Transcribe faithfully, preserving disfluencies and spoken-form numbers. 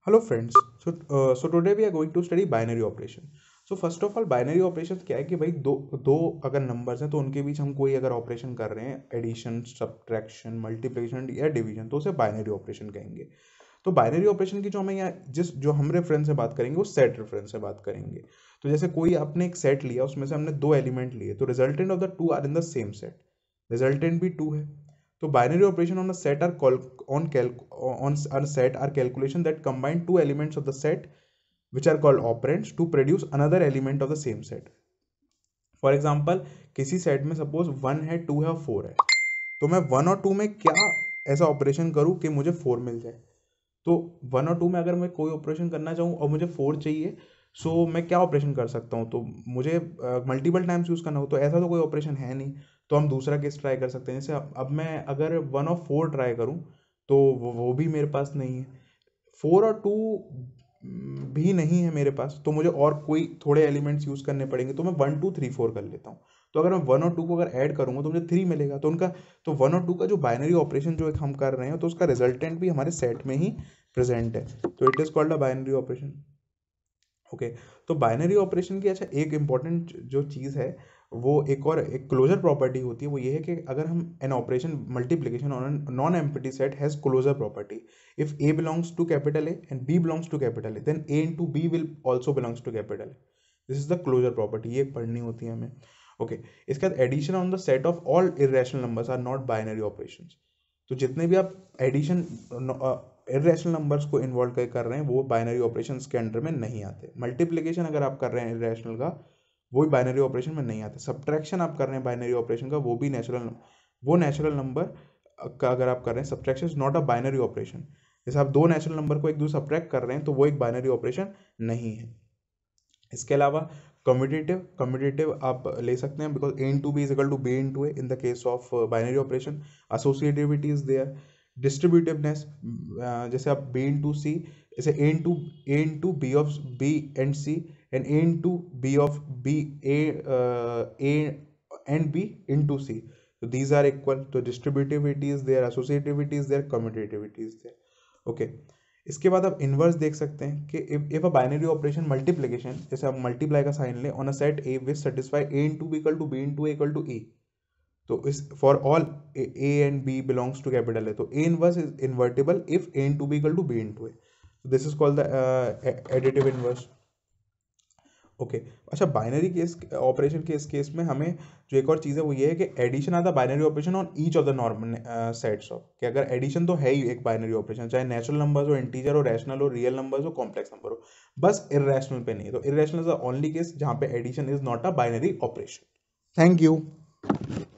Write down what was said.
Hello friends. So uh, so today we are going to study binary operation. So first of all binary operation क्या है कि भाई दो दो अगर नंबर्स हैं तो उनके बीच हम कोई अगर ऑपरेशन कर रहे हैं एडिशन सब्ट्रैक्शन मल्टीप्लिकेशन या डिवीजन तो उसे बाइनरी ऑपरेशन कहेंगे. तो बाइनरी ऑपरेशन की जो हमें यहाँ जिस जो हम रेफरेंस से बात करेंगे वो सेट रेफरेंस से बात करेंगे. तो जैसे कोई आपने एक सेट लिया उसमें से हमने दो एलिमेंट लिए तो resultant of the two are in the same set. Resultant भी टू है. तो binary operation on a set are called on calc on a set are calculation that combine two elements of the set which are called operands to produce another element of the same set. For example किसी set में suppose one है two है और four है तो मैं one और to में क्या ऐसा ऑपरेशन करूँ कि मुझे फोर मिल जाए. तो वन और टू में अगर मैं कोई ऑपरेशन करना चाहूँ और मुझे फोर चाहिए सो मैं क्या ऑपरेशन कर सकता हूँ. तो मुझे मल्टीपल टाइम्स यूज़ करना हो तो ऐसा तो कोई ऑपरेशन है नहीं. तो हम दूसरा केस ट्राई कर सकते हैं. जैसे अब अब मैं अगर वन और फोर ट्राई करूँ तो वो वो भी मेरे पास नहीं है. फोर और टू भी नहीं है मेरे पास तो मुझे और कोई थोड़े एलिमेंट्स यूज़ करने पड़ेंगे तो मैं वन टू थ्री फोर कर लेता हूँ. तो अगर मैं वन और टू को अगर ऐड करूँगा तो मुझे थ्री मिलेगा. तो उनका तो वन और टू का जो बाइनरी ऑपरेशन जो एक हम कर रहे हैं तो उसका रिजल्टेंट भी हमारे सेट में ही प्रेजेंट है. तो it is called a binary operation. Okay. तो बाइनरी ऑपरेशन की अच्छा एक इम्पॉर्टेंट जो चीज़ है वो एक और एक क्लोजर प्रॉपर्टी होती है. वो ये है कि अगर हम an operation multiplication on non empty set has closure property. If A belongs to capital A and B belongs to capital A then A into B will also belongs to capital A. This is the closure property. ये पढ़नी होती है हमें. Okay okay. इसके बाद addition on the set of all irrational numbers are not binary operations. तो जितने भी आप एडिशन इरेशनल नंबर्स को इन्वॉल्व कर कर रहे हैं वो बाइनरी ऑपरेशंस के अंडर में नहीं आते. मल्टीप्लिकेशन अगर आप कर रहे हैं इरेशनल का वो भी बाइनरी ऑपरेशन में नहीं आते. सब्ट्रैक्शन आप कर रहे हैं बाइनरी ऑपरेशन का वो भी नेचुरल वो नेचुरल नंबर का अगर आप कर रहे हैं subtraction is not a binary operation. जैसे आप दो नेचुरल नंबर को एक दूसरे सब्ट्रैक्ट कर रहे हैं तो वो एक बाइनरी ऑपरेशन नहीं है. इसके अलावा कम्यूटेटिव कम्यूटेटिव आप ले सकते हैं because A into B is equal to B into A in the case of binary operation. Associativity is there. Distributiveness जैसे आप बी इंटू सी जैसे A into A into B of B and C and A into B of B A A and B into C. So these are equal. तो distributivity is there, associativity is there, commutativity is there. Okay. इसके बाद आप inverse देख सकते हैं कि if if a binary operation multiplication जैसे आप मल्टीप्लाई का साइन ले on a set A which satisfy A into B equal to B into A equal to A. तो इस for all A and B belongs to capital A तो A inverse is invertible if A into B equal to B into A. This is called the additive inverse. Okay okay. अच्छा binary case operation के इस case में हमें जो एक और चीज़ है वो ये है कि addition are the binary operation on each of the normal sets of. कि अगर एडिशन तो है ही एक बाइनरी ऑपरेशन चाहे नेचुरल नंबर्स हो इंटीजर हो रैशनल हो रियल नंबर्स हो कॉम्प्लेक्स नंबर हो बस इरेशनल पे नहीं. तो irrational is the only case जहाँ पे addition is not a binary operation. Thank you.